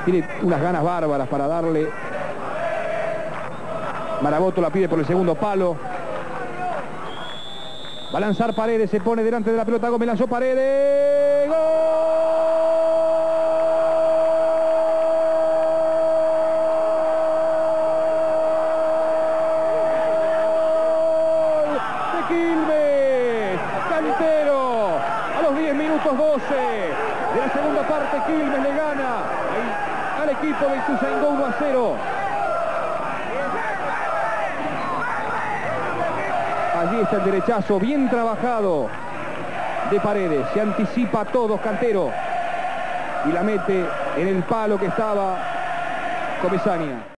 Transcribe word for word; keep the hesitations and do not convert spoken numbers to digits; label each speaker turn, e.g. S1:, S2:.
S1: Tiene unas ganas bárbaras para darle. Maraboto la pide por el segundo palo. Va a lanzar Paredes, se pone delante de la pelota. Gómez lanzó Paredes. ¡Gol! De Quilmes. Cantero. A los diez minutos doce de la segunda parte, Quilmes le gana al equipo de Ituzaingó uno a cero. Allí está el derechazo, bien trabajado de Paredes. Se anticipa a todos, Cantero. Y la mete en el palo que estaba Comesaña.